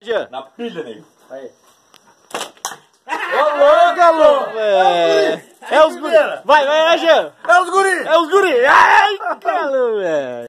Jean. Na pilha, nego. Aí. Ô, louco, velho. É os guri. Vai, Jean. É os guri! É os guri. Ai, calor, velho.